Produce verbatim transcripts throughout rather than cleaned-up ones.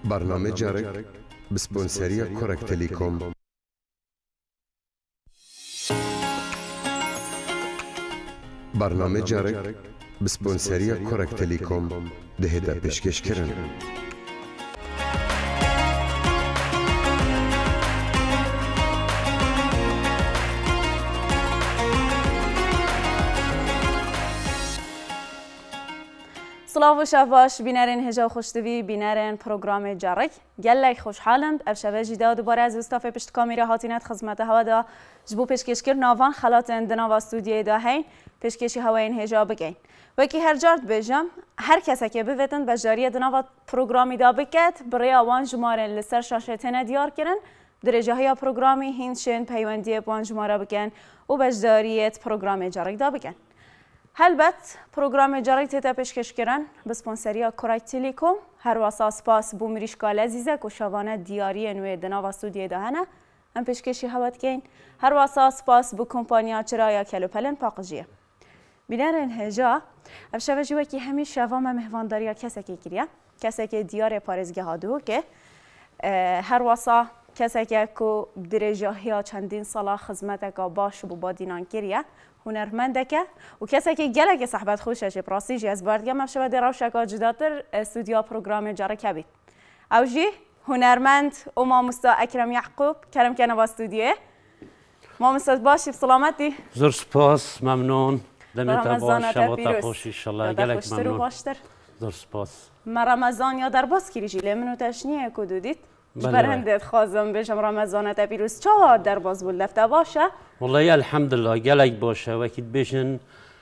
برنامه جرک بسپونسری کرک تلیکوم. برنامه جرک بسپونسری کرک تلیکوم دهیده پیشکش کرن. سلاو و شباش بینرین هجا خوشتوی بینرین پروگرام جرک گلک خوشحالم اب شبه جدا دوباره از استاف پشت کامیرا هاتینت خدمت هوا دا جبو پیشکش کرد ناوان خلات اندنا و استودیوی دا هین پیشکشی هوا این هجا بگین وکی هر جارد بجم هر کسی که بویتن بجاری دنا و پروگرامی دا بکت برای آوان جمارن لسر شاشتین دیار کرن درجه های پروگرامی هینشن پیوندی بوان جماره بکن و بجداریت پروگرام جرک دا بکن. هلبت پروگرام جرک تیتا پیشکش کردن به سپانسری کرک تلیکوم هر واسه سپاس بو میریشکال عزیزه که شوانه دیاری نوی دنا و استودیو دهنه هم پیشکشی هوت کن هر واسه سپاس بو کمپانیا چرایا کلوپلن پاقجیه بینرین هجا افشاوه جوه که همین شوام مهوانداری کسی که کریه کسی که دیار پارزگه هادو که هر واسه کسی که که درجه ها چندین ساله خدمت که باش بو بادینان کریه هنرمنده که و کسی که گله که صحبت خوشش پراسیجی از باردگه مفشه در روشکا جداتر استودیا پروگرام جاره کبید. اوجی هنرمند و مامستا اکرم یعقوب کلم کنه با استودیوه. مامستا باشی بسلامتی. زور سپاس ممنون. دمت باش شبات خوش انشالله گله ممنون. باشتر. زور سپاس. ما رمضان یا در باز کریجی لیمنو تشنیه کدودید. برهندت خوازم بشم رمضان تبیروز چه در باز بود لفته باشه؟ والله الحمدلله گلک باشه وقتی بشن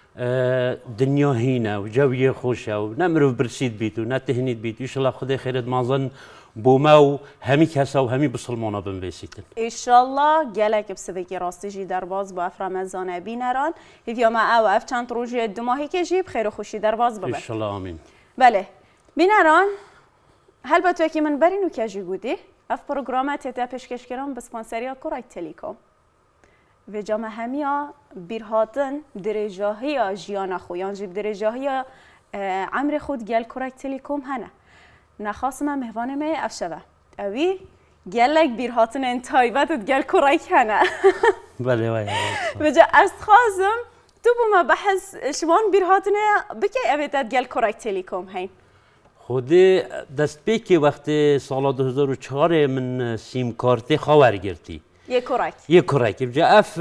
دنیا هینه و جوی خوشه و نمرو برسید بیتو نتهنید بیتو ایشالله خدا خیرت مازن بوما و همی کسا و همی بسلمانا بنویسیتن ایشالله گلک بسوی راستیجی در باز با اف رمضان بینران هیویا ما او اف چند روزی دو ماهی که جیب خیر و خوشی در باز ببر ایشالله آمین بله بینران هل با تو که من برینو که جی بودی اف پروگرامت تا پیشکش کردم به سپانسری کرک تلیکوم و جامعه همیا بیرهاتن درجه های جیان خو یعنی جیب درجه های عمر خود گل کرک تلیکوم هنه نخواستم مهوانم افشوه اوی گلک بیرهاتن انتایبت گل کرک هنه بله بله بجا از خواستم تو بما بحث شمان بیرهاتن بکی اویتت گل کرک تلیکوم هین خودی دست بی که وقتی سال دو هزار و چهار من سیم کارت خواهر گرفتی یک کرک یک کرک بجا اف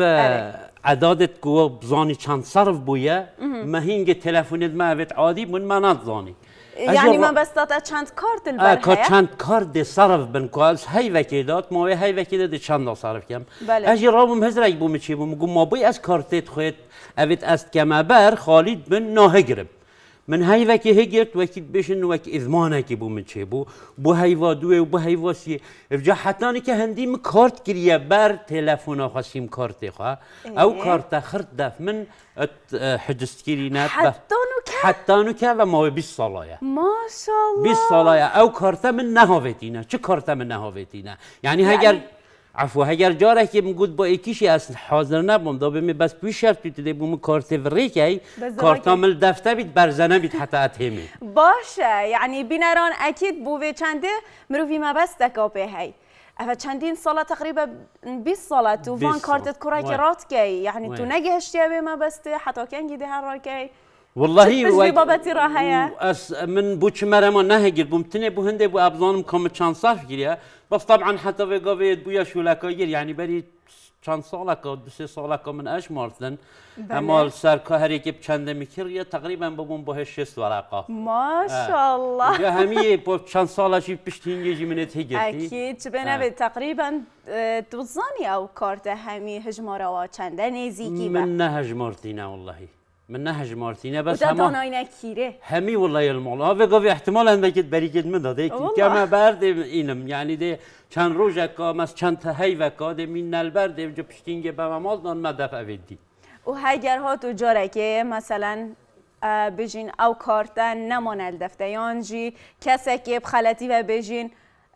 عدادت کو بزانی چند صرف بویه مهینگ تلفنت ما اوید عادی من ما نزانی یعنی من بس داتا چند کارت البرهه که چند کارت صرف بن که از هی وکیدات ما هی وکیدات چند صرف کم اجی رابم هزرک بوم چی بوم گم ما بوی از کارتت خود اوید است که ما بر خالد بن ناه گرب من هاي وكي هجرت وكي بيشن وكي إذمانك بو من شيبو بو هاي وادوه وبو هاي واسي إفجا حتى أنا كهندي مكارت كريا بار تلفون خاسيم كارت خا أو كارت خرط دف من حجزت كرينات حتى نوكا حتى نوكا وما بيس صلايا ما شاء الله بيس صلايا أو كارت من نهافتينا شو كارت من نهافتينا يعني هاجر عفو هاگر جاره که میگود با یکیشی از حاضر نبودم دا بمی بس پیش شرط بیتده بوم کارت وریکی کارتامل دفته بیت برزنه بیت حتی اتهمی باشه یعنی بینران اکید بوی چنده مروفی ما بس دکابه هی اما چندین ساله تقریبا بیست ساله تو وان کارتت کرک رات کی یعنی تو نگهشتی به ما بسته حتی کنگی ده هر راکی والله و بابتی راهیه از من بوچ مرما نهجر بومتني بو هنده بو ابزانم كم چند صف گیره بس طبعا حتى وقفت بويا شو لكاير يعني بري چند سالك دو سه سالك من اش مارتن اما سر هر کی چند میکر تقریبا بوم با شصت ورقه ما شاء الله یا همي با چند سالش پشتین یجی منت هجرتی اكيد بنبي تقريبا توزاني او كارت همي هجماره و چند نزيكي من نه هجمارتينا والله من نهج مارتينا بس هم كيره همي والله المولا وقف احتمال ان بكت بريكت من داده كما برد اینم یعنی ده چند روزه که مس چند هی وکا ده مین نلبرد جو پشتینگه به مال دان مدف اویدی و هگر ها تو جاره که مثلا بجین او کارتن نمانل دفته یانجی کسی که بخلطی و بجین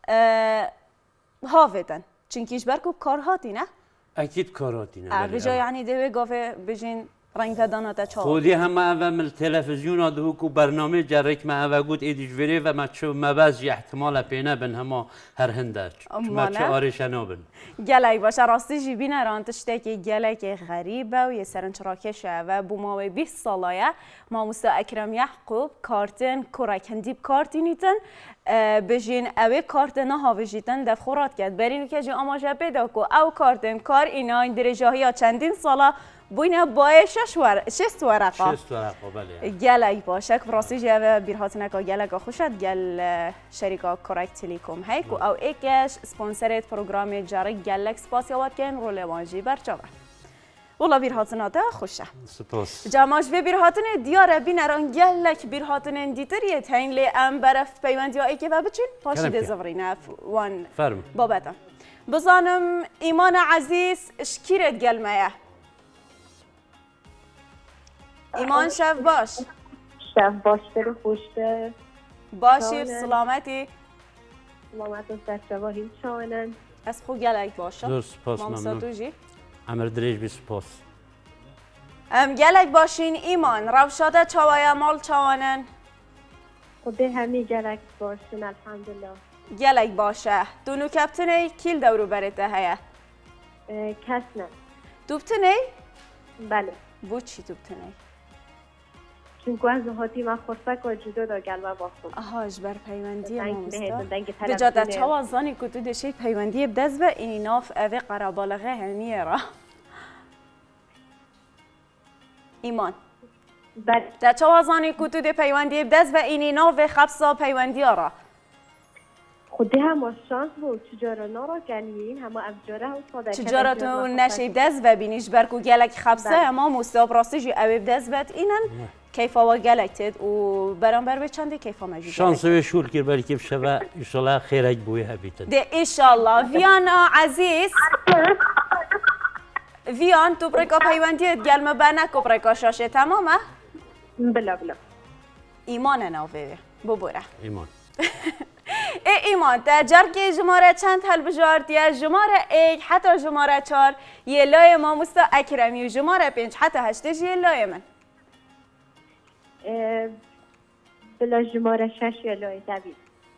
هافتن چونکیش برکو کار هاتی نه؟ اکید کار هاتی نه بجا یعنی ده گفه بجین رنگ پدانه تا چهار خودی همه اول من تلویزیون آدهو کو برنامه جرک ما اول گود ایدیش وری و ما چو مباز احتمال پینه بن همه هر هنده ما چه آرش نابن گلای باشه راستی جی بین رانتشته که گلای که غریبه و یه سرنج راکشه و بوماوی بیست ساله ما مستا اکرم یعقوب کارتن کراکندیب کارتینیتن بجین اوه کارتن ها بجیتن دف خورات کرد برین که جی آماجه پیدا کو او کارتن کار اینا این درجه ها چندین ساله بوینا بای شش ور شش ورقه شش ورقه بله گلای باشه که راستی جواب بیرهات نکا گلای خوشت گل شرکت کراک تلکوم هی کو او ایکش سپانسرت پروگرام جاری گلک سپاسی آورد کن رول وانجی برچاوه والله بیرهات ناته خوشه سپاس جاماش به بیرهاتن دیاره بینران گلک بیرهاتن دیتریت هین لی ام برف پیوندی های که بچین پاشید زورینه وان فرم بابتا بزانم ایمان عزیز شکیرت گلمه ایمان شف باش شف باش برو خوشته باشی سلامتی سلامت و سرچوا هیچ شانن از خو گلک باشه دور سپاس ممنون جی عمر دریج بی سپاس ام گلک باشین ایمان روشاده چاوای مال چوانن خود همه گلک باشن الحمدلله گلک باشه دونو کپتنی کیل دورو برته هیا کس نه دوبتنی بله بو چی دوبتنی چون از هاتی ما خورسک و جدا دا گلوه باختم آهاش بر پیوندی دنگ مامستا دنگ به جاده چوازانی که تو دشی پیوندی بدز به اینی ناف اوه قرابالغه همیه را ایمان بله در چوازانی که تو ده پیوندی بدز به اینی ناف خبسا پیوندی را خودی هم شانس بود چجورا نارا کنیم همه افجاره و صادر چجورا تو نشی بدز و بینیش برکو گلک خبسه اما مستاب راستی جو اوه بدز بد اینن کیفا و گلکتید و برانبر به چنده کیفا مجید شانس و شول کر بری کیف شبه ایشالله خیرک بوی هبیتن ده ایشالله ویانا عزیز ویان تو برکا پیوندیت گلمه بنک و برکا شاشه تمامه؟ بلا بلا ایمان ناوه ببوره ایمان ای ایمان تا جرگی جماره چند حل بجاردیه جماره ایک حتی جماره چار یه لای ما مستا اکرمی و جماره پنج حتی هشتش یه لای من بلا جماره شش یا لای دوید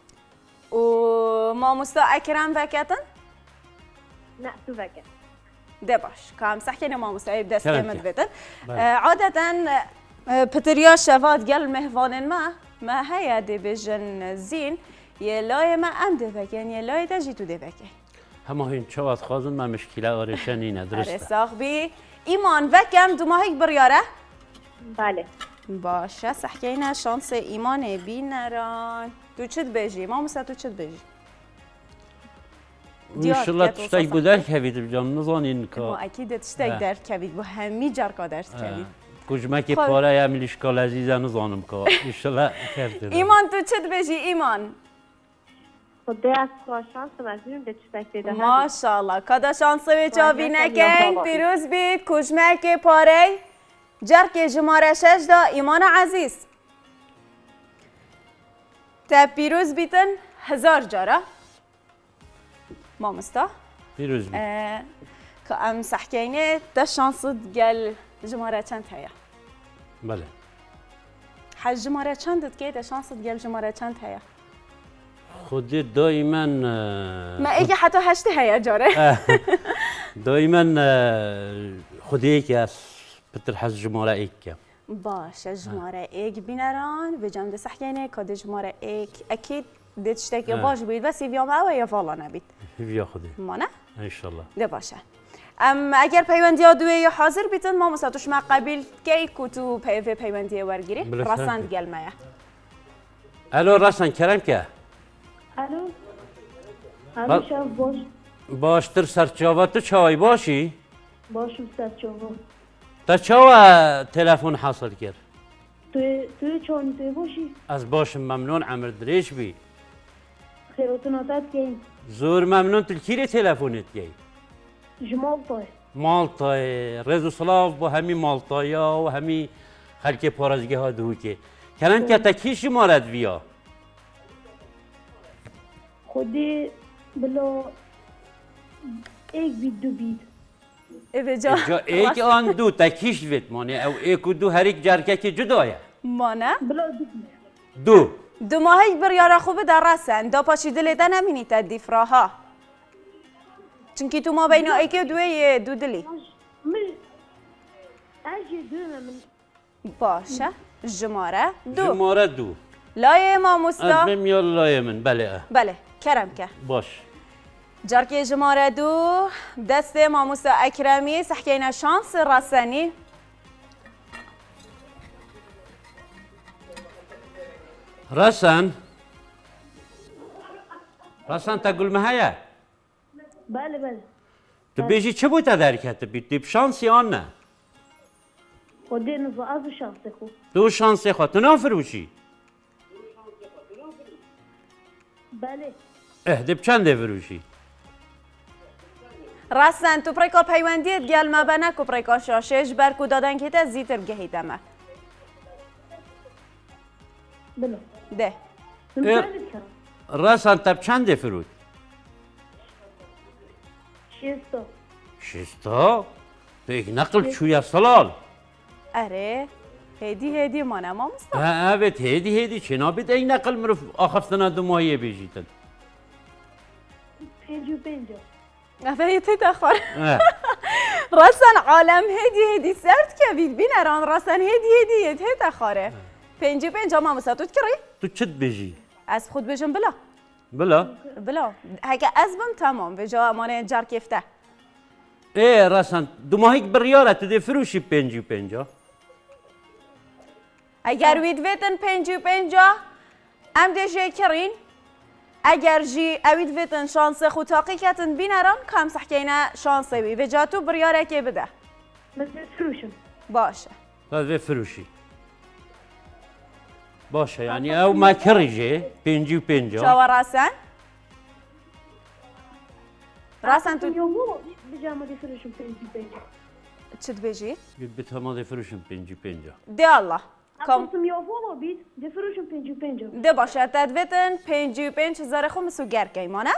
و ما مستا اکرم وکتن؟ نه تو وکت ده باش که هم سحکنه ما مستا بدست قیمت بدن عادتا پتریا شفات گل مهوانن ما ما هیا دی بجن زین یه لای ما ام ده وکن یه لای ده جی تو ده وکن همه این چواد خوازن ما مشکله آرشن اینه درسته ساخ بی ایمان وکم دو ماهیک بریاره؟ بله باشه سحکینه شانس ایمان بینران تو چت بجی ما مسا تو چت بجی انشالله تشتاق بودر کوید بجام نزانین که ما اکید تشتاق در کوید با همی جرکا درس کوید کجمه که پاره یا ملیشکال عزیزه نزانم که انشالله کرده ایمان تو چت بجی ایمان خود از خواه شانس مزیدیم به چشتک دیده ماشاءالله کدا شانس به چاوی نکن پیروز بید کجمه که پاره جرک جماره شش دا ایمان عزیز تا پیروز بیتن هزار جاره ما مستا پیروز بید که ام سحکینه دا شانس گل جماره چند هیا بله حج جماره چند که دا شانس گل جماره چند هیا خودی دائما ما ایگه حتی هشت هیا جاره دائما خودی که از بتر حز جماره ایک کم باشه جماره ایک بینران به جمع دست حکینه که جماره ایک اکید دیتشته که باش بید بس ایویام اوه یا فالا نبید ایویا خودی ما نه؟ انشالله ده باشه ام اگر پیوندی ها دوی یا حاضر بیتن ما مساتوش ما قبیل که که تو پی پیوندی ورگیری رسند گلمه الو رسند کرم که الو الو شب باش باشتر سرچاوات تو چای باشی؟ باشم سرچاوات تا چاوا تلفن حاصل کرد؟ توی توی چانی توی باشی؟ از باشم ممنون عمر دریش بی خیراتون عادت گیم زور ممنون تلکیری تلفونت گی جمالتای مالتای رز و صلاف با همی مالتایا و همی خلک پارازگی ها دو که کنن که تکی شمارد ویا خودی بلا ایک بید دو بید ایجا جا ایک آن دو تکیش وید مانه او ایک و دو هر یک جرکه که جدایه مانه بلا دو دو دو ماهی بریاره خوبه در رسن دا پاشی دلیده نمینی تا دیفراها چونکی تو ما بین ایک و دوی دو دلی من اجي دو من باشه جماره دو جماره دو لایه ما مستا ادمیم یا لایه من بله بله کرم که باش جارکی جماره دو دست ما مستا اکرمی سحکینا شانس رسنی رسن رسن تقول مهیا بله بله تو بیشی چه بود درکت بید دیب شانسی آن نه خودی نزا از شانس خو دو شانسی خود تو نافروشی بله اه دیب چنده فروشی رسن تو پریکا پیوندیت گل ما بنا کو پریکا شاشش برکو دادن که تا زیتر گهیدمه بله ده رسن تب چنده فرود شیستا شستا تو یک نقل چویا سلال اره هدی هدی مانه ما مستا evet هدی هدی چنا بید این نقل مرف آخفتنا دو ماهیه بیجیتن پنجو پنجا افهیت تخور رسن عالم هدی هدی سرد که بید بینران رسن هدی هدی هدی تخوره پنجی پنجا ما مستا تو کری؟ تو چت بیجی؟ از خود بجم بلا بلا بلا هکه از بم تمام به جا امانه جار کفته ای رسن دو ماهیک بریاره تو دی فروشی پنجی پنجا اگر وید ویتن پنجی پنجا ام دیجی کرین اگر جی اوید ویتن شانس خود تاقی کتن بینران کم سحکینا شانسی بی و جا تو بریاره که بده بس فروشم باشه تو دی فروشی باشه یعنی او ما کریجه پنجی پنجا جا راسن راسن تو یو بو بجامه دی فروشم پنجو پنجا چت بجی؟ گفت به تمام دی فروشم پنجی پنجا دی الله کم اقسم یو بو بید دی فروشم پنجو پنجا دی باشه تدویتن پنجی و پنج هزار خو مسو گرکی مانه؟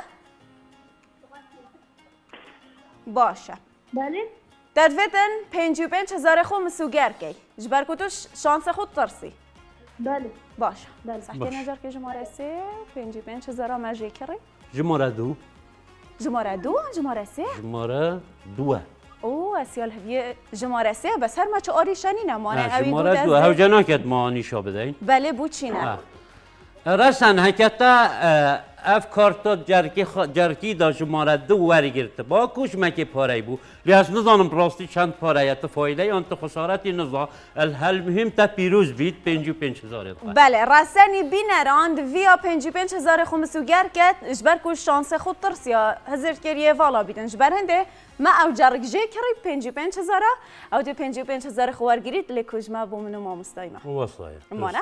باشه بله تدویتن پنجی و پنج هزار خو مسو گرکی جبر کتوش شانس خود ترسی بله باشه بله. سحکي باش. نجار که جماره سه پنجی پنج هزار ما جی کری جماره دو جماره دو جماره سه جماره دوه اوه اسیال هدیه جماره سه بس هر ما چه آری شنی نمانه اوی دو جماره دو دست هاو جناکت ما نیشا بدهین بله بو چینه رسن هکتا اف کارتا جرکی خ... جرکی دا شماره دو وری گرفته با کوش مکی پاره بو لیاس نزانم راستی چند پاره یت فایده آن تو خسارتی نزا الحل مهم تا پیروز بید پنج و پنج هزار بله رسنی بینراند ویا پنج و پنج هزار خمسو گر کت اجبر کوش شانس خود ترسیا هزار کریه والا بیدن اجبر هنده ما او جرک جه کری پنج و پنج هزار او دو پنج و پنج هزار خوار گرید لکوش ما بو منو ما مستایمه وصایه مانه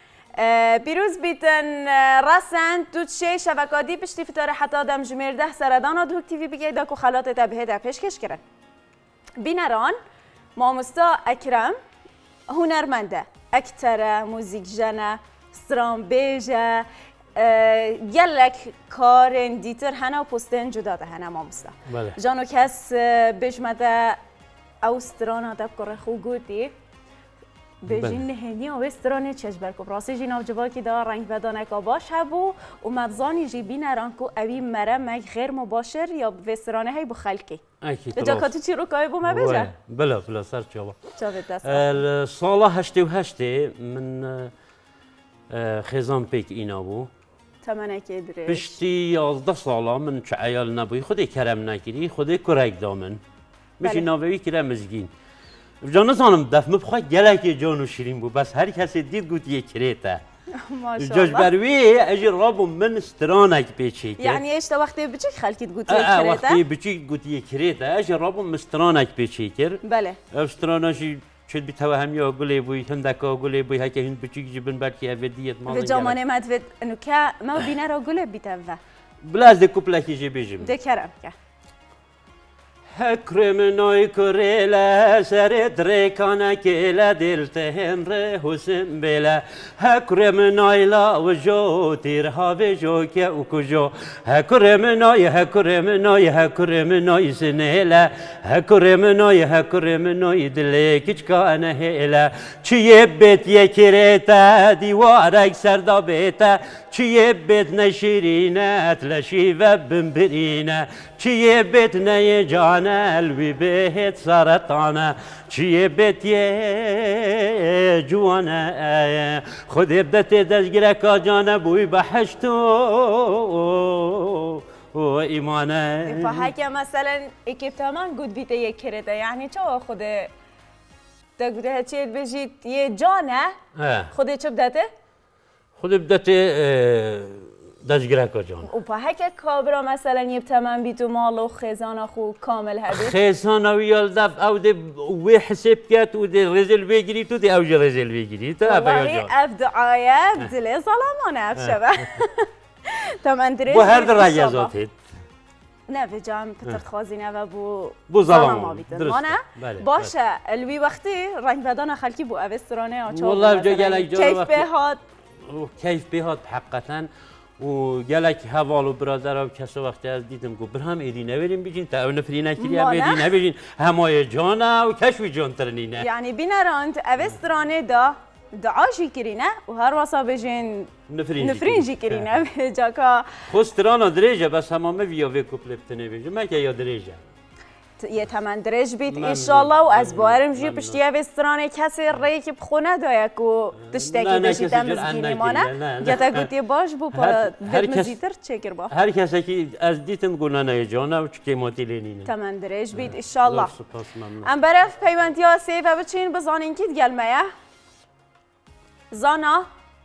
پیروز بیتن رسن تو چه شبکاتی پشتی فتاره حتی دم جمیر ده سردان دو تیوی بگه دا که خلات تبهه ده پیشکش کرن بینران مامستا اکرم هنرمنده اکتره موزیک جنه سترام بیجه گلک کار دیتر هنه و پستن جدا ده هنه مامستا بله جانو کس بجمده اوسترانا دب کره خو گوتی بجین نهنی و استرانه چش برکو براسه جین آوجبا که دا رنگ بدانه که باش هبو و مبزانی جی بینران که اوی مره مگ غیر مباشر یا به استرانه های بخلکی اکی جا کاتو چی رو که بو مبجه بله بله سر چابا چا به دست سالا هشته و هشته من خیزان پیک اینا بو تمنه که درش پشتی یازده سالا من چه عیال نبوی خودی کرم نکری خودی کرک دامن میشه ناوی کرم مزگین جان نزانم دفعه بخواه گلک جان و شیرین بود بس هر کسی دید گوت یک کریته جاش بروی اجی رابو من استرانک پیچی که یعنی اشتا وقتی بچی خلکید گوت یک اه کریته وقتی بچی گوت یک کریته اجی رابو مسترانک پیچی کرد بله استرانشی شد بی توهمی آگولی بوی هندک آگولی بوی هک هند بچی جبن برکی اودیت مال و جامانه مدود انو که ما بینه را گله بیتوه بلاز ده کوپلکی جی بیجم ده کرم که هکرم نای کریلا سر درکانه کلا دلتهم ره حسن بلا هکرم نایلا و جو تیرها و جو که او کجو هکرم نای هکرم نای هکرم نای سنهلا هکرم نای هکرم نای دل کچکانه هلا چیه بیت یکریتا دیوارک سردا بیتا چیه بیت نشیرینه اتلشی و بمبرینه چیه بیت نه جانه الوی بهت سرطانه چیه بیت یه جوانه خود ابدت دزگیره که جانه بوی بحشتو و ایمانه فهکه مثلا اکیب تمام گود بیته یک کرده یعنی چه خوده دا گوده هچه بجید یه جانه خوده چه بدته؟ خوده بدته دزگیره که جانه و فهکه کابرا مثلا یه تمام بیتو مال و خزانه خو کامل هده؟ خزانه ویال دف او ده وی حساب کت و ده رزل بگیری تو ده اوج رزل بگیری تا والله اف دعایه بدلی ظلمانه اف شبه تمام درست بو هر در رجازات هید نه به جام پتر خوازینه و بو بو ظلام درسته باشه الوی وقتی رنگ بدان خلکی بو اوسترانه آچه والله جو گلک جو کیف بهاد کیف بهاد حقیقتا و گلک حوال و برادر و کسا وقتی از دیدم گو برهم ایدی نبریم بیجین تا او نفری نکری هم ایدی نبیجین همای جانه و کشوی جان ترنینه یعنی بینراند اوسترانه دا دعاشی کرینه و هر واسا بجین نفرین جی کرینه به جاکا خوسترانا دریجه بس همامه ویا وی کپلپتنه بیجه مکه یا دریجه یه تمن درج بیت انشالله و از بارم جی پشتی اوسترانه کسی ری که بخونه دایا که تشتکی بشی دمزگینی مانه گتا گوتی باش بو پا مزیتر چکر با هر کسی که از دیتم گونه نه جانه و چکی ماتی لینینه تمن درج بیت انشالله ام برف پیوندی ها سیفه بچین بزانین کید گلمه زانا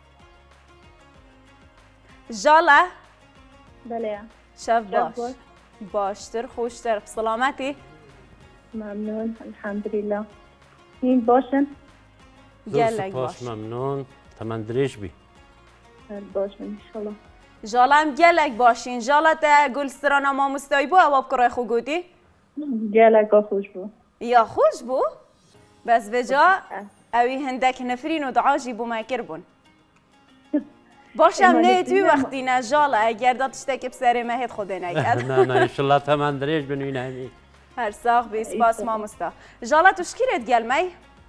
جاله بله شب باش باشتر خوشتر بسلامتی ممنون الحمدلله این باشن گلک باش ممنون تمن دریش بی باشن انشالله جاله هم گلک باشین جاله تا گلسترانا ما مستایی بو اواب کرای خو گودی گلک خوش بو یا خوش بو بس بجا اوی هندک نفرین و دعاجی بو ما کربون باشم نه توی وقتی نه جاله اگر دادشته که بسر مهد خوده نگید نه نه انشالله تمن دریش بنوین همی هر ساق بی سپاس ما مستا جاله توش کی رد گلمی؟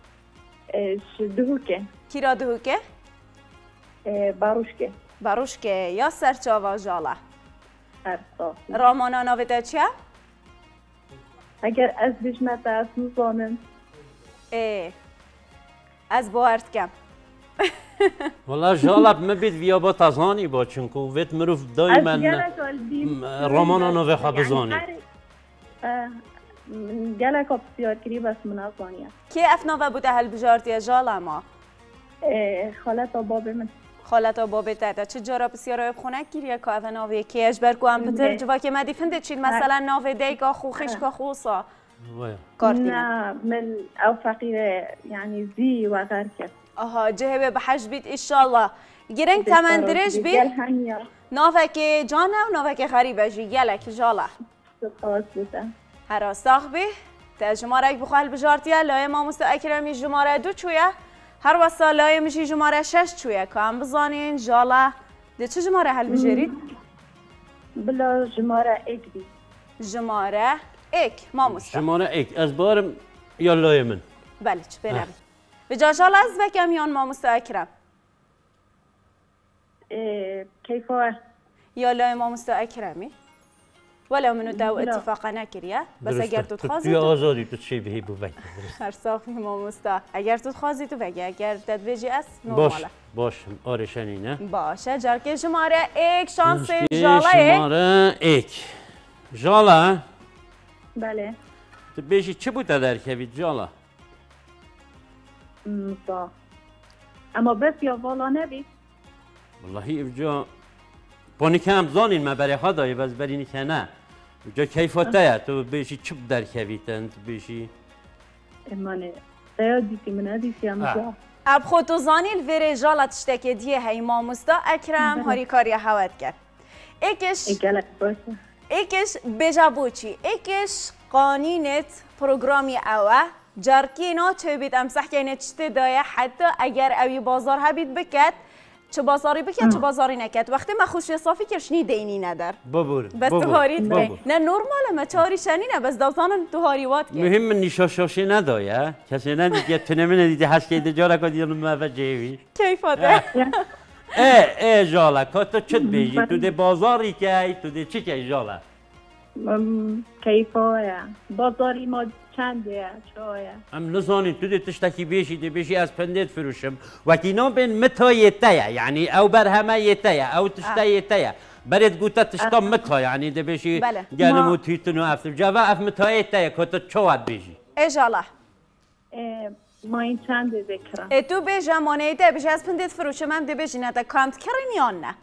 دهوکه کی را دهوکه؟ باروشکه باروشکه یا سرچاوا جاله هر ساق رامانا ناویده چیه؟ اگر از بشمت از نزانم ای از باورد کم والله جالب مبید ویا با تزانی با چونکو ویت مروف دائما رامانا نوی خواه بزانی گلک ها بسیار کری بس منازانیه کی افناوه بوده هل بجارتی جاله ما؟ خالت باب من خالت باب تاتا چه جارا بسیار های بخونه گیریه که افناوه کی اجبر کو هم پتر جوا که مدی فنده چید مثلا ناوه دیگا خوخش که خوصا نه من او فقیر یعنی زی و غرکه آها جهبه بحج بیت انشالله گرنگ تمن درج بیت ناوک جانه و ناوک غریبه جی گلک جاله سپاس بوده هر صاحبی تا جماره بخوال بجارتیه لایه ما مست اکرمی جماره دو چویه هر واسه لایه میشی جماره شش چویه که هم بزانین جاله ده چه جماره حل بجارید؟ بلا جماره ایک بی جماره ایک ما مست جماره ایک از بارم یا لایه من بله چه بینم بجا جاله از وکم یان ما مست اکرم کیفه یا لایه ما مست اکرمی ولا منو داو اتفاقا نکریه بس اگر تو تخوازی تو آزادی تو چی بهی بو وگی هر صافی ما مستا اگر تو تخوازی تو وگی اگر تدویجی است باش باش آرشنی نه باشه جارکه شماره ایک شانس جاله ایک شماره ایک جاله بله تو بیشی چه بوده در کوید جاله با اما بس یا والا نبی والله افجا پانی که هم زانین ما برای خدایی بس برینی که نه جا کیفاته تو بیشی چوب در کویتن تو بیشی امانه دایا دیتی من دیتی هم جا اب خودتو زانین ویره جالت تشتکه دیه های ما مستا اکرم هاری کاری حواد کرد ایکش ایکلک باشه ایکش بجا بوچی ایکش قانینت پروگرامی اوه جارکی نا چه بید امسح کنه چته دایه حتی اگر اوی بازار هبید بکد چه بازاری بکد چه بازاری نکد وقتی ما خوش صافی کرشنی دینی ندار ببور بس توهارید بین نه نرماله ما چاری شنی نه بس داستان توهاریوات که مهم نیشاشاشی ندایه کسی ندیده تنمی ندیده هست که دجارا کدی اون مفجیوی کیفاته ای ای جالا کاتو چت بیجی تو ده بازاری که تو ده چی که جالا کیفایا بازاری ما چنده چایا ام نزانی تو ده تشتکی بیشی ده بیشی از پندت فروشم وکی نام بین متا یتایا یعنی او بر همه یتایا او تشتا یتایا برید گوتا تشتا متا یعنی ده بیشی گلم و تیتن و افتر جوا اف متا یتایا کاتو چواد بیشی ای جالا ما این چنده ذکرم ای تو بیجا مانه ده بیشی از پندت فروشم هم ده بیشی نه ده کامت کرین یا نه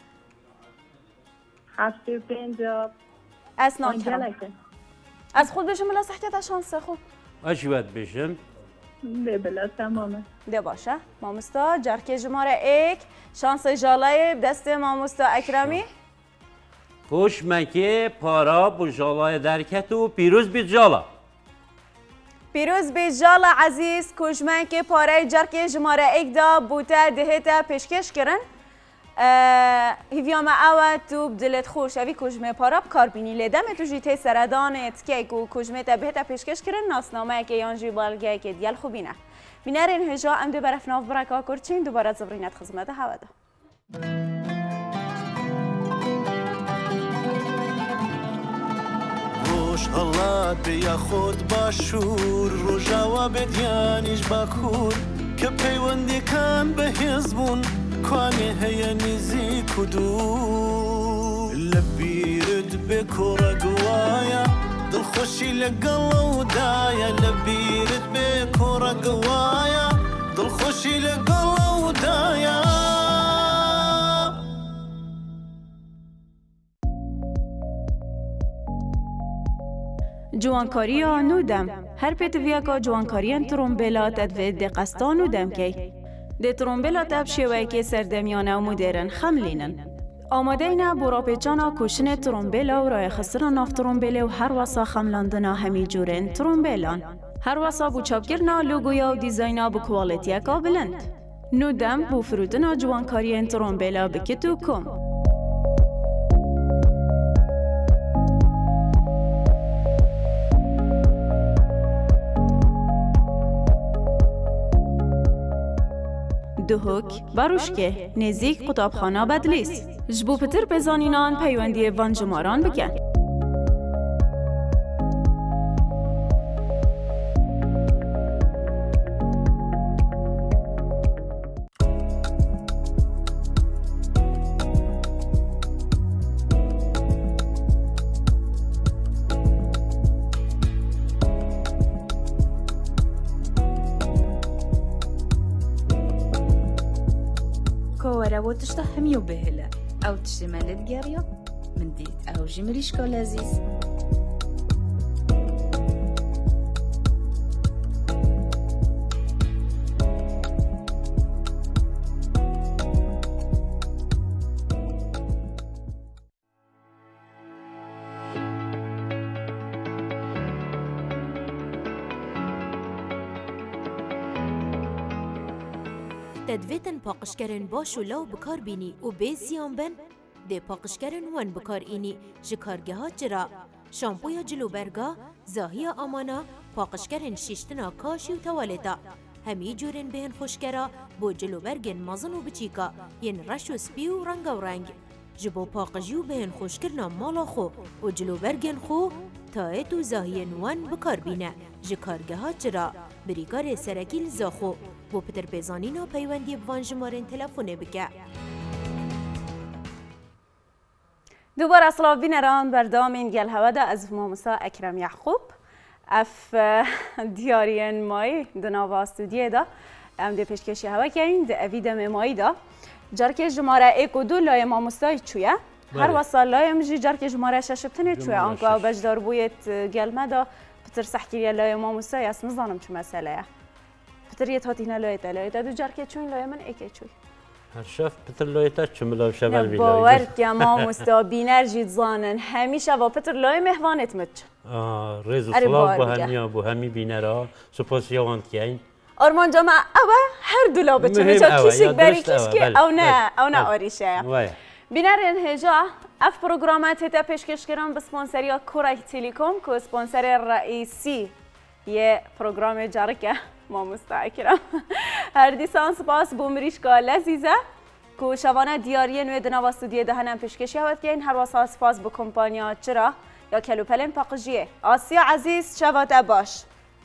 هفته پنجاب از ناکرم از خود بشم بلا صحکت از شانسه خود اشی باید بشم ده بلا تمامه ده باشه مامستا جرکه جماره ایک شانس جالای دست مامستا اکرمی خوش مکه پارا بو جالای درکت و پیروز بید جالا پیروز بید جالا عزیز کشمن که پاره جرکه جماره ایک دا بوته دهتا پیشکش کرن هیویام اوه تو بدلت خوش اوی کجمه پارا بکار بینی لیدم تو جیته سردانت که کو کجمه تا بهتا پیشکش کرن ناسنامه که یانجی بالگه که دیال خوبینه بینارین هجا ام دو برف ناف برکا کرچین دوباره زبرینت خدمت هوا ده روش هلا بیا خود باشور روژاوا بدیانیش باکور که پیوندی کن به حزبون کوانی هیا نیزی کدو لبیرد بکورا گوایا دل خوشی لگل و دایا لبیرد بکورا گوایا دل خوشی لگل و دایا جوانکاری نودم هر پیت ویاکا جوانکاری ترومبلا تدوید دقستا نودم کی ده ترومبلا تب شوی که سردمیانه و مدرن خملینن آماده اینا برا پیچانا کشن ترومبلا و رای خسران ناف ترومبلا و هر واسا خملاندنا همی جورن ترومبلان هر واسا بو چاپگرنا لوگویا و دیزاینا بو کوالیتیا کا بلند نودم بو فرودنا جوانکاری ترومبلا بکتو کم دهوک باروشکه نزیک قطابخانه بدلیس جبو پتر بزانینان پیوندی وان جماران بکن كورا وتشتح هميو بهلا أو تشتمال الجارية من ديت أو جمريشكو لذيذ تدویتن پاقشکرن باش و لو بکار بینی و بیزیان بن ده پاقشکرن ون بکار اینی جکارگه ها جرا شامپویا جلوبرگا زاهی آمانا پاقشکرن شیشتنا کاشی و توالیتا همی جورن بهن خوشکرا بو جلوبرگن مازن و بچیکا ین رش و سپی و رنگ و رنگ جبو پاقجیو بهن خوشکرنا مالا خو و جلوبرگن خو تایت و زاهین ون بکار بینه جکارگه ها جرا بریکار سرکیل زاخو بو پتر پیزانینا پیوندی بوان جمارن تلفونه بکه دوباره اصلاف بینران بردام این گل هوا ده از ماموسا اکرم یعقوب اف دیارین مای دناوا استودیه ده ام ده پیشکشی هوا کردین ده اویدم مای ده جرک جماره ایک و دو لای ماموسای چویه هر وصل لای مجی جرک جماره ششبتنه چویه آنکو او بجدار بویت گلمه ده پتر سحکیری لای ماموسای اس نزانم چه مسئله پتر یه تاتینا لای تلای ده دو جرک چوین لای من ایک چوی هر شاف پتر لایتا چملا شبل بیلای باور که ما مستابینر جید زانن همیشه و پتر لای مهوانت مچ آه ریز و صلاح با همیا با همی بینرا سپاس یاوانت کین آرمان جمع اوه هر دولا بچه بچه کیشک بری کیشک او نه او نه آریشه بینرین هجا اف پروگرامات هتا پیشکش کردن به سپانسری کورای تلکوم که سپانسر رئیسی یه پروگرام جارکه ما مستعکرم هر دیسان سپاس بومریش که لذیذه که شوانه دیاری نوی دنا و استودیه دهنم پیشکشی هود که این هر واسه سپاس به کمپانیا چرا یا کلوپلن پاقجیه آسیا عزیز شواته باش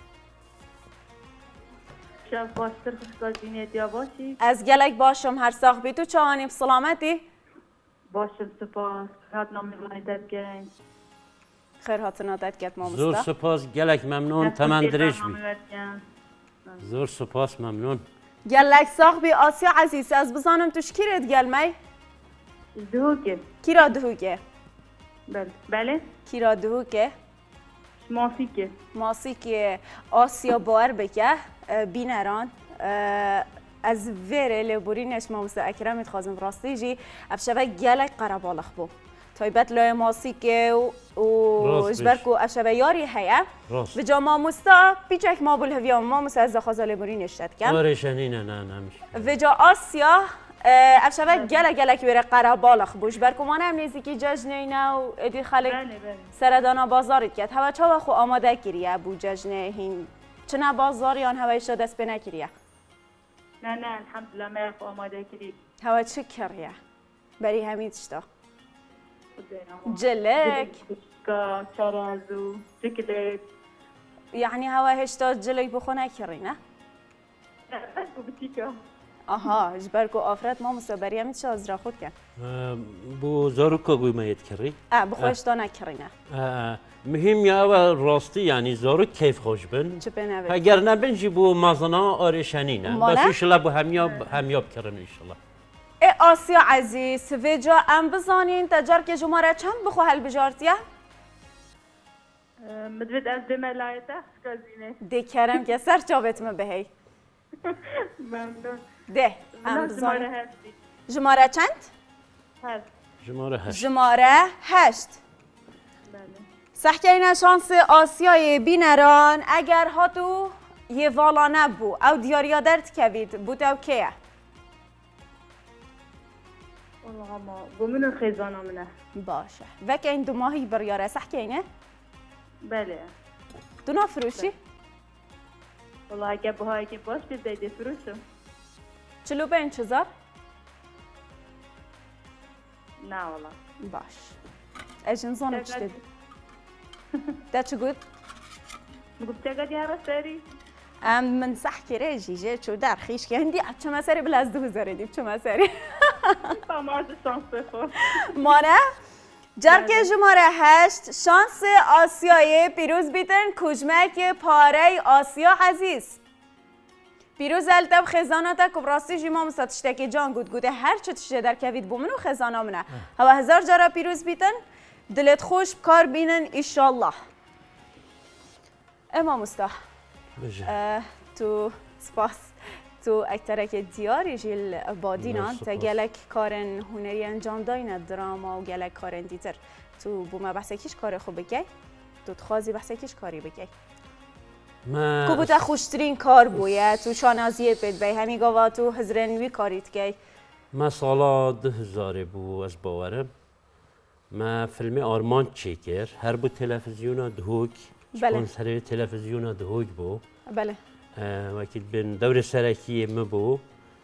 شب باستر خوشگازینه دیا باشی از گلک باشم هر ساخ بی تو چوانیم سلامتی باشم سپاس خیلی نامی داد گرین خیر هاتنا داد گت ما زور سپاس گلک ممنون تمن درش بی زور سپاس ممنون گلک ساخ بی آسیا عزیز از بزانم توش کی رد گل می؟ دهوکه کی را دهوکه؟ بله بله کی را دهوکه؟ ماسیکه ماسیکه آسیا باور بکه بینران از ویره لبورینش ما مستعکرمت خازم راستی جی افشبه گلک قربالخ بو تایبت لای ماسیکه و جبرکو افشبه یاری هیا و جا ما مستا بیچک ما بول هویام ما مستا از خازا لبورینش شد کم آرشانی نه نه نمیش و جا آسیا افشبه گلک گلک ویره قربالخ بو جبرکو ما نم نیزی ججنه نه و ادی خلق سردانا بازارید کرد هوا چا خو آماده کریه بو ججنه هین چنا بازاریان هوای شد دست به نکریه نه نه الحمدلله ما خو آماده کردی هوا چه کریه بری همین چتا جلک چرازو چکلت یعنی هوا هشتا جلک بخو نکری نه آها جبرکو آفرت ما مستبری همین چه از را خود کن بو زاروکا گوی مایت کری اه بخو هشتا نکری نه مهم یا راستی یعنی زارو کیف خوش بن چه بنوی اگر نبن جی بو مازنا آرشانی نه بس انشالله بو همیاب همیاب کرن انشالله ای آسیا عزیز و جا ام بزانین تجار که جماره چند بخو هل بجارتیه؟ مدوید از دمه لایته خشکازینه ده کرم که سر چاوت ما بهی ممنون ده ام بزانین جماره هشتی جماره چند؟ هشت جماره هشت جماره هشت بله سحکین شانس آسیای بینران اگر هاتو یه والا نبو او دیاریا درد کوید بود او که والله ما بومنو خیزانا منه باشه وکه این دو ماهی بریاره سحکینه؟ بله دو نفروشی؟ والله اگه بهایی که باش بزیده فروشم چلو به این چزار؟ نه والله باش اجن زانم چتد ده چه گود؟ مگم چه گدی هر سری؟ ام من سحکی رجیجه چو در خیش که هندی چه مسری بل از دو هزاره دیم چه مسری فامارد شانس بخور مانه؟ جرک جماره هشت شانس آسیای پیروز بیتن کجمک پاره آسیا عزیز پیروز التب خزاناتا کبراستی جیما مستشتکی جان گود گوده هر چه تشته در کوید بومنو خزانا منه هوا هزار جارا پیروز بیتن دلت خوش بکار بینن ایشالله اما مستا تو سپاس تو اکترک دیاری جیل بادینان تا گلک کارن هنری انجام داین دراما و گلک کارن دیتر تو بوما بحثه کیش کار خوب بگی؟ تو تخوازی بحثه کیش کاری بگی؟ ما کو بوده خوشترین کار بویه تو چانازیه پید بی همی گاوا تو هزرنوی کاریت گی ما سالا ده هزاره بو از باورم ما فیلم آرمان چیکر هر بو تلفزیون دهوک سپانسر تلفزیون دهوک بو بله وقتی بین دور سرکی مبو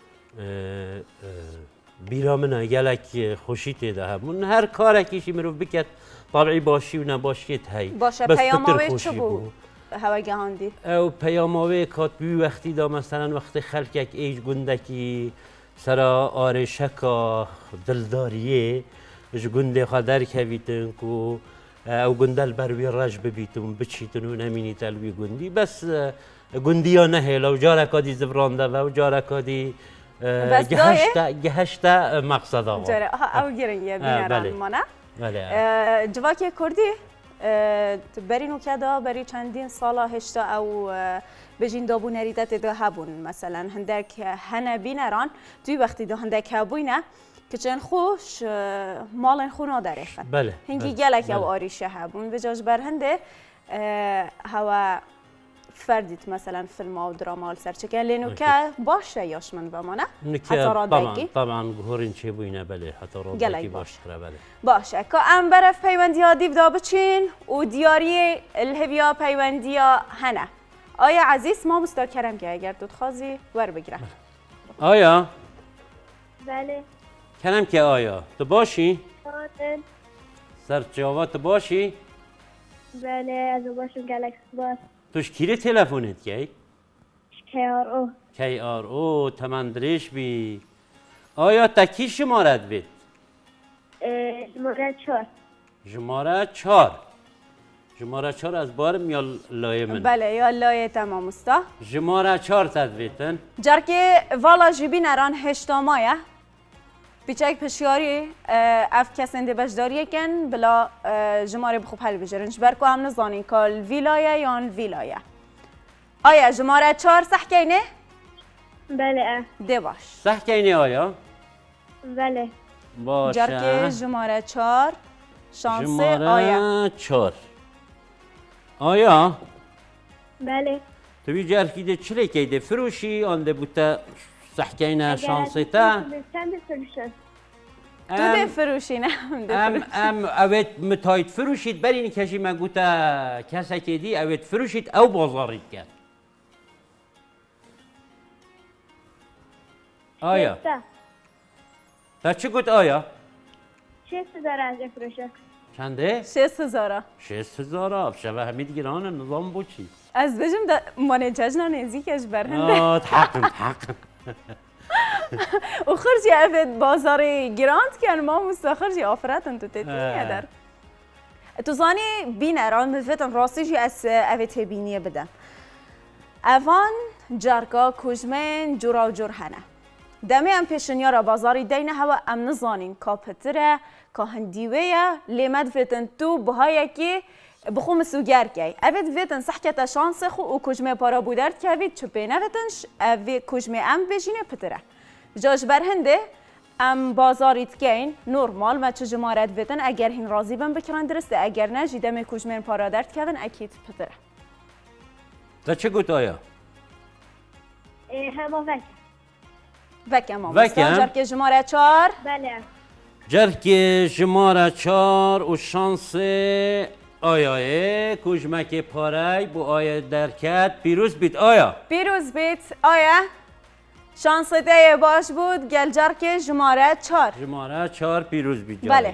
بیرا من گلک خوشی تیده هم من هر کار کیشی مرو بکت طبعی باشی و نباشیت هی باشه پیاماوی چه بو هوا گهاندی او پیاماوی کات بی وقتی دا مثلا وقتی خلق یک ایج گندکی سرا آرشکا دلداریه اش گنده خدر کویتن کو او گندل بروی رج ببیتون بچیتون و نمینی تلوی گندی بس گندیا نه لو جارا کادی زبرانده و جارا کادی گهشتا گهشتا مقصد آقا جاره او گرنگه بینران مانه بله جواکی کردی بری نوکدا بری چندین سالا هشتا او بجین دابو نریدت دا هبون مثلا هندک هنه بینران توی وقتی دا هندک هبوینه که چند خوش مالن خونا داره خن بله هنگی گلک او آریشه هبون بجاج بر هنده هوا فردیت مثلا فیلم و دراما سرچکن لینو که باشه یاش من بمانه حتی طبعا طبعا گهورین چه بوینه بله حتی رادکی باشه بله باشه که ام برف پیوندی ها دیو دا بچین و دیاری الهویا پیوندی ها هنه آیا عزیز ما مستار کرم که اگر دود خوازی ور بگیرم آیا بله کنم که آیا تو باشی بله سر جواب تو باشی بله از باشم گلکس باش توش کیره تلفونت کی؟ کی آر او کی آر او تمندریش بی آیا تکی شمارت بید؟ شماره چهار شماره چهار شماره چهار از بارم یا لایه من؟ بله یا لایه تمام استا شماره چهار تدویتن جر که والا جیبی نران هشتامایه بیچک پشیاری اف کسنده بشداریه کن بلا جماره بخوب حل بجرنش برکو هم نزانین کال ویلایه یا ویلایه آیا جماره چهار صح کینه؟ بله ده باش صح کینه آیا؟ بله باشه جر که جماره چهار شانس جماره آیا چهار آیا؟ بله تو بی جر که ده چلی که ده فروشی آنده بوده صح کینه شانسی تا چند فروشن تو ده فروشی نه ام ام اوید متایت فروشید برای این کشی من گوته کسی که دی اوید فروشید او بازارید کرد آیا تا چه گوت آیا؟ شش هزار از فروشه چنده؟ شش هزاره شش هزاره افشبه همید گرانه نظام بود چی؟ از بجم دا مانیجاج نه نزدیکش برهنده آه تحقم تحقم و خرجی افت بازاری گراند کن ما مستخرجی آفرتن تو تتینیه در تو زانی بین اران بفتن راستیشی از افت بینیه بدم اوان جرگا کجمن جورا و جور هنه دمی ام پیشنیا را بازاری دینه هوا ام نزانین که پتره که هندیوه لیمد فتن تو بهایی که بخو مسوگر کی اوید ویتن صحکت شانس خو و کجمه پارا بودرد که اوید چپه نویتنش اوید کجمه ام بجینه پتره جاش برهنده ام بازاریت کین نورمال ما چه جمارت ویتن اگر هین راضی بم بکرن درسته اگر نه جیدم کجمه پارا درد کردن اکید پتره تا چه گوت آیا؟ همه وک وک اما مستان جر که جماره چار بله جر که جماره چار و شانس آیا کجمک پارای بو آیا درکت پیروز بیت آیا پیروز بیت آیا شانس ده باش بود گل جر که جماره چار جماره چار پیروز بیت بله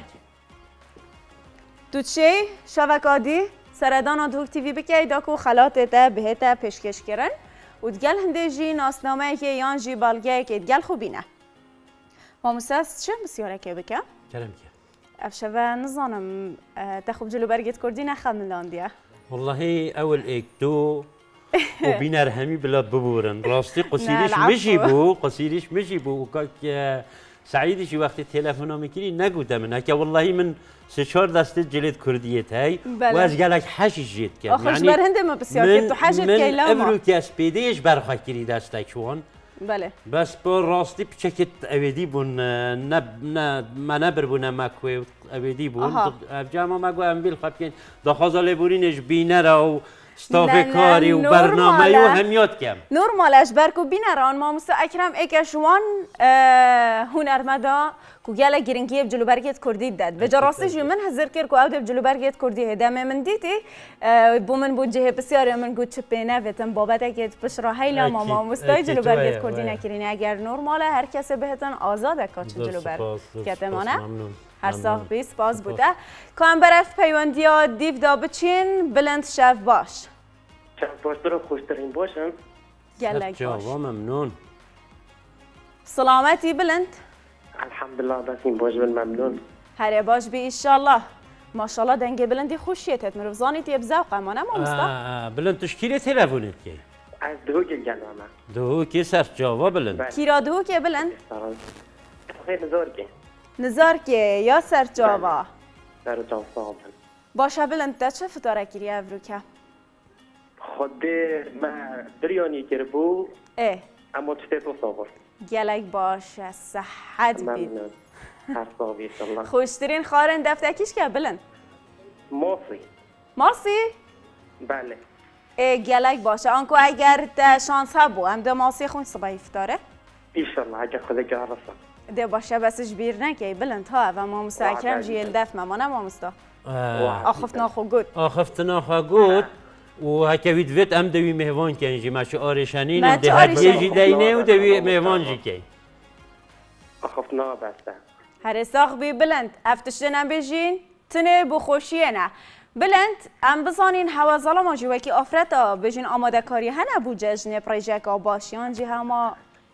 تو چی شوکادی سردان دوک تیوی بکی داکو خلات ده بهتا پیشکش کرن و دگل هنده جی ناسنامه که یان جی بالگه که دگل خوبینه ما مساس چه بسیاره که بکم؟ کرم که افشبه نظانم تخوب جلو برگت کردی نخم ملاندیه والله اول ایک دو و بینر همی بلا ببورن راستی قصیرش مشی بو قصیرش مشی بو که سعیدش وقتی تلفن ها میکنی نگوده من که والله من سه چهار دسته جلد کردیت هی و از گلک حشش جید کرد آخوش برهنده ما بسیار که تو حشت که من امرو که از پیدهش برخواه کری دسته چون بله بس با راستی پچکت اویدی بون نه نه من بربونه مکوی اویدی بون جامعه مگو امبیل خب کن دخوازاله بورینش بینه را و استاف کاری و برنامه و همیات کم نورمالش برکو بینران ما مست اکرم اکشوان هنرمدا کو گله گرینگی بجلو برگت کردی داد به جراستش من حذر کر کو اود بجلو برگت کردی هدام من دیتی بو من بوجه بسیار من گوت چپینه وتن بابت اگه بشرا هیلا ما مستای جلو برگت کردی نکرین اگر نورماله هر کس بهتن آزاده کاچ جلو بر کتمانه هر ساخ بیست باز بوده کام برف پیوندیا دیو دا بچین بلند شف باش شف باش برو خوشترین باشن گلک باش جواب ممنون سلامتی بلند الحمدلله بسیم باش بل ممنون هره باش بی ایشالله ماشاءالله دنگ بلندی خوشیت هت مرفزانی تی بزاق ما نه مستا بلند تشکیل تلفنت کی از دو که گلمه دو کی سر جواب بلند کیرا دو که بلند خیلی نزار که نزار که یا سر جاوا سر جاوا باشه بلند تا چه فتاره کری افروکه؟ خود ما بریانی کربو اه اما چطور تو صبر گلک باشه صحت بید ممنون هر صابی الله خوشترین خارن دفتکیش که بلند ماسی ماسی؟ بله اه گلک باشه آنکو اگر تا شانس ها بو هم ده ماسی خون صبح افطاره؟ ایشالله اگر خدا جارسه ده باشه بسش بیر نکی بلند ها و ما مستاکرم جیل دف ممانه ما مستا آخفت ناخو گود آخفت ناخو گود و هکوید ویت ام دوی مهوان کنجی ماشو آرشانین ده هدیه دینه و دوی مهوان جی کی آخفت نا بسته هر ساق بی بلند افتشتنم بجین تنه بخوشیه نه بلند ام بزانین هوا ظلام جوه که آفرتا بجین آماده کاری هنه بو جشن پروژه باشیان جی هما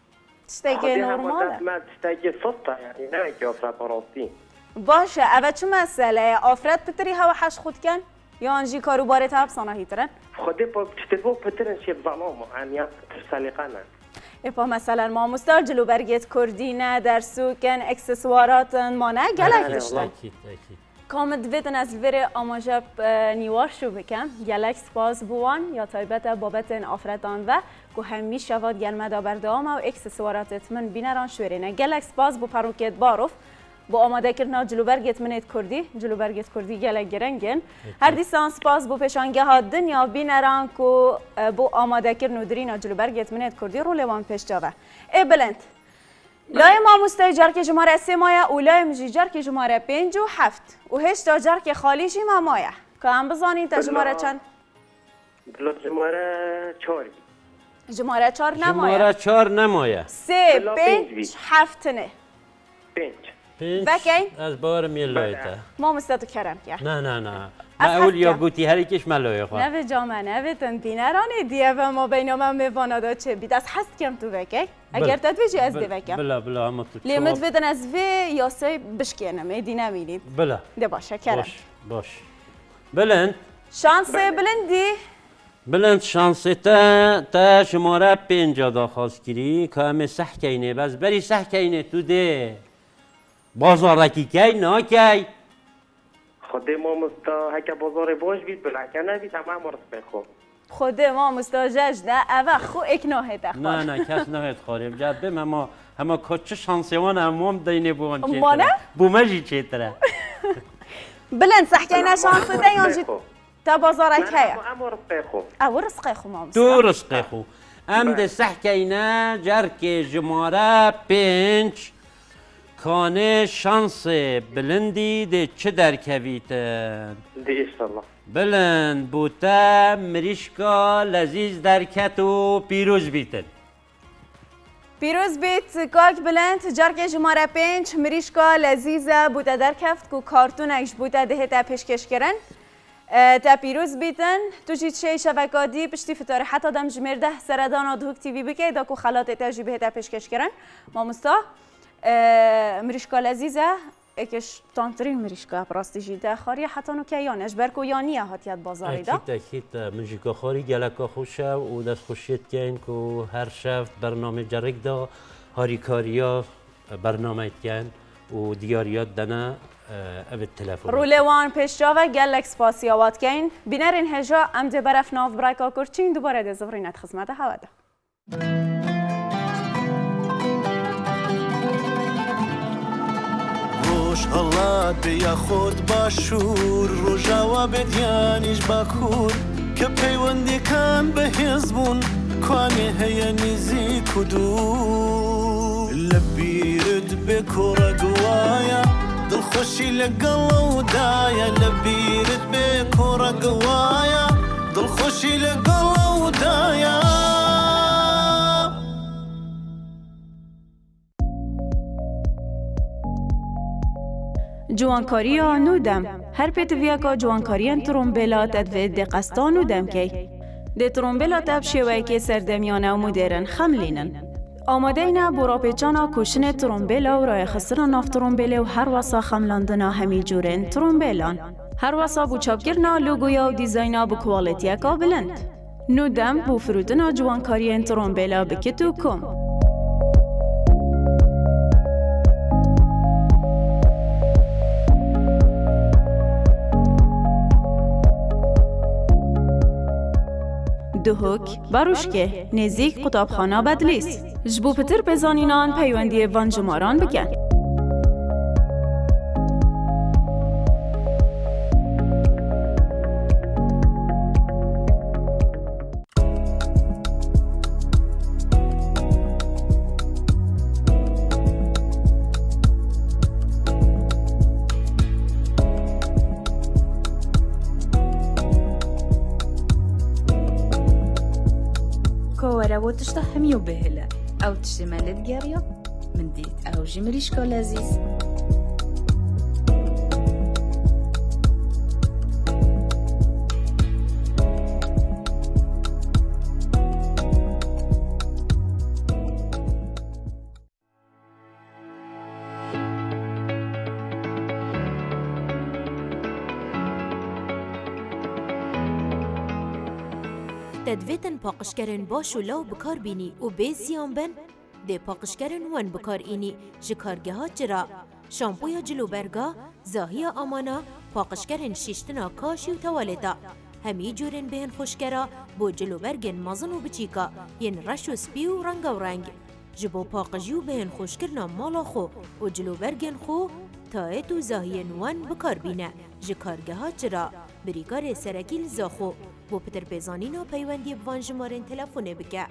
تشتگی نورماله ما تشتگی سطح یعنی نه که آفرت براستی باشه اول چه مسئله آفرت پتری هوا حش خود کن یا انجی کارو باره تاب سانا هیترن خودی با تشتبو پترن شیب ظلام انیا ترسلیقانه اپا مثلا ما مستار جلو برگت کردینه در سوکن اکسسواراتن ما نه گلک داشتن کامد ویدن از الویر آماجب نیوار شو بکم گلک سپاس بوان یا تایبت بابتن آفرتان و که همیشه واد گلمه دا بردام و اکسسواراتت من بینران شورینه گلک سپاس بو پروکت باروف با آماده کردن جلو برگت منیت کردی جلو برگت کردی گلک گرنگن هر دیسان سپاس بو پشانگه ها دنیا بینران که بو آماده کردن درین جلو برگت منیت کردی رو لیوان پیش جاوه ای بلند لای ما مستوی جرک جماره سه مایه و لای مجی جرک جماره پنج و هفت و هشتا جرک خالیشی ما مایه که هم بزانید تا جماره چند؟ بلا جماره چار جماره چار نمایه جماره چار نمایه سه پنج هفت نه پنج پنج از بار میلایته ما مستوی کرم که نه نه نه ما اول یا گوتی هر یکیش ملایه خواه نه به جامعه نه به تنبینرانه دیه و ما بین ما میوانادا چه بید از هست کم تو وکی اگر تدویجی از دی وکم بلا بلا اما تو لیمت بدن از وی یا سی بشکنم ایدی نمینید بلا ده باشه کرم باش باش بلند شانس بلندی بلند شانس تا تا شماره پنجا دا خواست کری که همه سح کینه بس بری سح کینه تو ده بازارکی کی نا کی خود ما مستا هک بازار باش بید بلکه نبید همه مرس بخو خود ما مستاجج نه اوه خو اکناهه تخوار نه نه کس نهید خاریم جد بیم اما اما کچه شانسیوان امام دینه بوان چیتره مانه؟ بومجی چیتره بلند سحکینه شانس دیان جید تا بازارک هیا همه مرس بخو او رسقه خو ما مستا تو رسقه خو ام ده سحکینه جرک جماره پنج کانه شانس بلندی ده چه در کویتن؟ دی ایشالله بلند بوتا مریشکا لذیذ در کت و پیروز بیتن پیروز بیت کاک بلند جرک جماره پنج مریشکا لذیذ بوتا در کفت که کارتونکش بوتا ده تا پیشکش کرن تا پیروز بیتن تو جیت شی شبکادی پشتی فتاره حتی دم جمیر ده سردان دوک تیوی بکی دا که خلات تجربه تا پیشکش کرن ما مستا مریشکا لذیذه اکش تانترین مریشکا براستی جیده خاری حتی نو که یانش برکو یانیه هاتیت بازاری دا اکید اکید مریشکا خاری گلکا خوشه و دست خوشیت کن که هر شب برنامه جرک دا هاری کاریا برنامه کن و دیاریات دنه اوید تلفون رولیوان پیش جاوه گلک سپاسی آواد کن بینرین هجا ام ده برف ناف برایکا کرچین دوباره ده زورینت خدمت هواده روش هەڵات بێ یاخۆت باشوور ڕۆژاوا بێت یانیش باکوور کە پەیوەندیەکان بەهێز بوون کوانێ هەیە نزیک و دوور لە بیرت بێ کۆڕە گوایە دڵخۆشی لەگەڵەودایە لە بیرت بێ کۆڕە گوایە دڵخۆشی لەگەڵەودایە جوانکاری ها نودم هر پیت ویاکا جوانکاری ان ترومبیلات ادوید ده قسطا نودم کی ده ترومبیلات اب شوی که سردمیانه و مدرن خملینن آماده اینا برا پیچانا کشن ترومبیلا و رای خسران ناف ترومبیل و هر واسا خملاندنا همی جورن ترومبیلان هر واسا بو چاپگرنا لوگویا و دیزاینا بو کوالیتیا کا بلند نودم بو فرودنا جوانکاری ان ترومبیلا بکتو کم دهوک باروشکه نزیک قطابخانه بدلیس جبو پتر بزانینان پیوندی وان جماران بکن. كورة وتشطح هميو بهلا أو تشتمال تجاريا من ديت أو جمريشكو لذيذ. تدویتن پاقشکرن باش و لو بکار بینی و بیزیان بن ده پاقشکرن ون بکار اینی جکارگه ها جرا شامپویا جلوبرگا زاهی آمانا پاقشکرن شیشتنا کاشی و توالتا همی جورن بهن خوشکرا بو جلوبرگن مازن و بچیکا ین رش و سپی و رنگ و رنگ جبو پاقجیو بهن خوشکرنا مالا خو و جلوبرگن خو تایت و زاهی ون بکار بینه جکارگه ها جرا بریکار سرکیل زاخو بو پتر بیزانینا پیوندی بوان جمارن تلفونه بکه.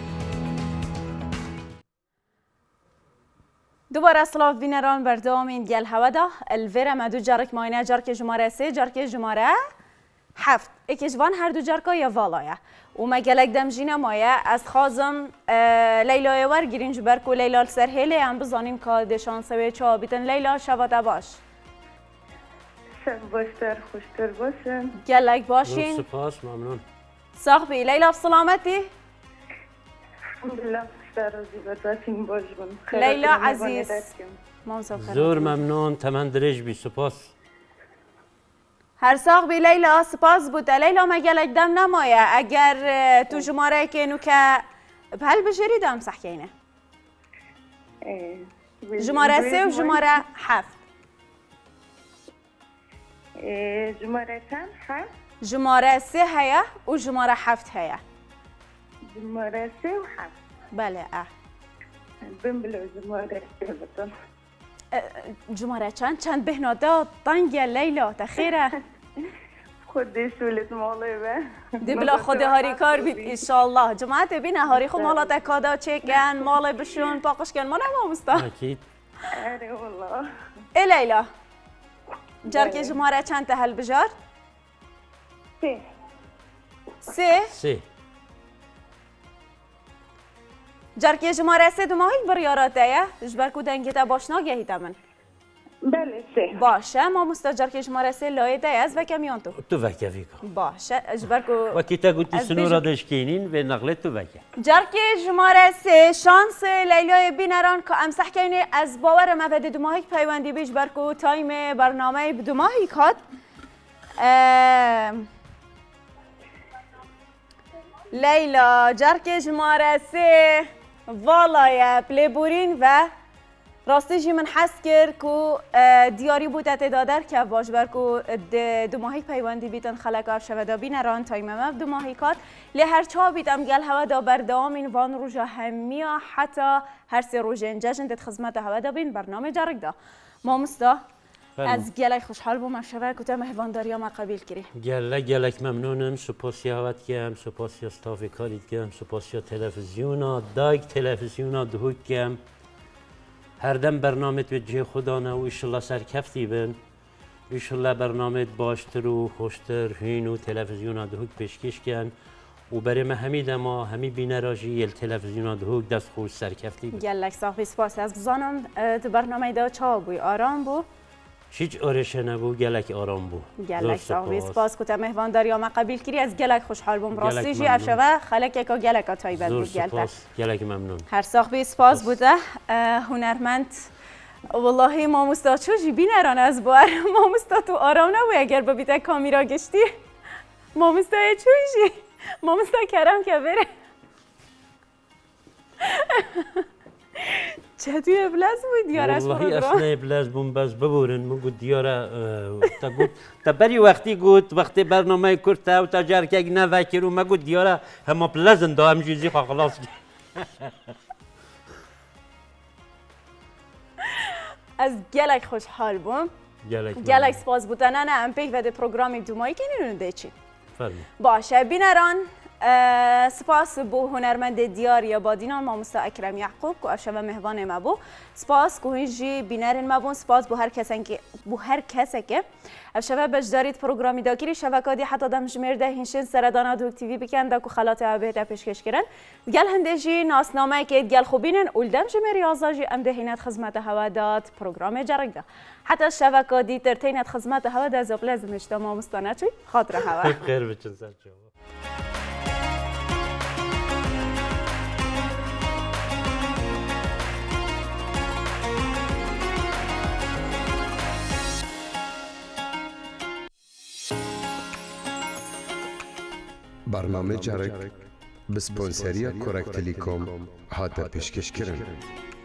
دوباره سلاف بینران بردام این گل هودا الویر مدو جارک ماینه جارک جماره سه جارک جماره هفت اکیجوان هر دو جارکا یا والایه و مگلک دمجینه مایه از خازم لیلای ور گیرین جبرک و لیلال سرهیله هم بزانیم که دشان سوی چا بیتن لیلا شواده باش شب باشتر خوشتر باشن گلک باشین سپاس ممنون صاحبی لیلا بسلامتی الحمدلله خوشتر روزی بدبخشین باش بون لیلا عزیز زور ممنون تمن درج بی سپاس هر صاحبی لیلا سپاس بوده لیلا مگلک دم نمایه اگر تو جماره که نو که بهل بجری دم صحکینه جماره سه و جماره هفت جماره چند هفت جماره سه هیا و جماره هفت هیا جماره سه و هفت بله اه بم بلو جماره سه بطن جماره چند چند بهناده طنگ لیلا تخیره خودی شولت مالی به دی بلا خودی هاری کار بید ایشالله جماعت بینه هاری خود مالا تکادا چکن مالی بشون پاقش کن ما نمامستا اکید اره والله ای لیلا جارک جماره چند تهل بجار؟ سه سه؟ سه جارک جماره سه دو ماهی بریاراته یا؟ جبر کو دنگیتا باشنا گهیتا من بله سه باشه ما مستا جارک جماره سه لایه ده از و کمیان تو تو وکه ویکا باشه جبر کو وکی تا گوتی سنورا دشکینین و نقله تو وکه جارک جماره سه شانس لیلای بینران که امسح کنی از باور مفید دو ماهی پیوندی بیش بر کو تایم برنامه دو ماهی کات لیلا جارک جماره سه والای پلی بورین و راستیجی من حس کرد که دیاری بود اتدادر که باش بر که دو ماهی پیوندی بیتن خلق آف شودا بینران تایم مب دو ماهی کات لی هر چا بیتم گل هوا دا بردام این وان روژا همیا حتی هر سه روژه انجاج انتت خدمت هوا دا بین برنامه جارک دا ما مستا از گلای خوشحال بوم شوه که تا مهوانداری ما قبیل کری گله گلک ممنونم سپاسی هوت کم سپاسی استاف کاریت کم سپاسی تلویزیونا دایک تلویزیونا دهوک کم هر دم برنامه توجه خدانه و ایشالله سرکفتی بن ایشالله برنامه باشتر و خوشتر هین و تلویزیونا دهوک پیشکش کن و برای ما همید ما همی بینه راجی یل تلویزیونا دهوک دست خوش سرکفتی بن گلک صاحبی سپاس از بزانم تو برنامه دا چا بوی آرام بو هیچ آرشه نبود گلک آرام بود گلک صاحبی سپاس که مهوانداری ما قبیل کردی از گلک خوشحال بوم راستی جی افشوا خلک یک گلک تایبت بود گلک گلک ممنون هر صاحبی سپاس بوده هنرمند والله ما مستا چوجی بینران از بار ما مستا تو آرام نبود اگر با بیت کامیرا گشتی ما مستا چوجی ما مستا کرم که بره چطوری بلاز بود دیارش والله اصلا بلاز بوم بس ببورن من گفت دیاره تا گفت تا بری وقتی گفت وقتی برنامه کرد و تا جر که نه وکر و ما گفت دیاره هم بلازن دا هم چیزی خلاص از گلک خوشحال بوم گلک سپاس بودن نه ام پی و ده پروگرامی دومایی که نیرون ده چی باشه بینران سپاس بو هنرمند دیاری بادینان ماموستا اکرم یعقوب که افشا و مهوان ما بو سپاس که هنجی بینرین ما بون سپاس بو هر کسی که بو هر کسی که افشا و بجدارید پروگرامی داگیری شبکاتی حتی دم جمرده هنشین سردانا دوک تیوی بکن دا که خلات عبه دا پیشکش کرن گل هندجی ناسنامه که گل خوبینن اولدم جمری آزاجی ام دهینت خدمت هوا داد پروگرام جرگ دا حتی شبکاتی ترتینت خدمت هوا دا زب لازمش دا ماموستانه چی خاطر هوا خیر بچن سر برنامه جرگ به سپانسری کرک تلیکوم هاتا پیشکش کرن.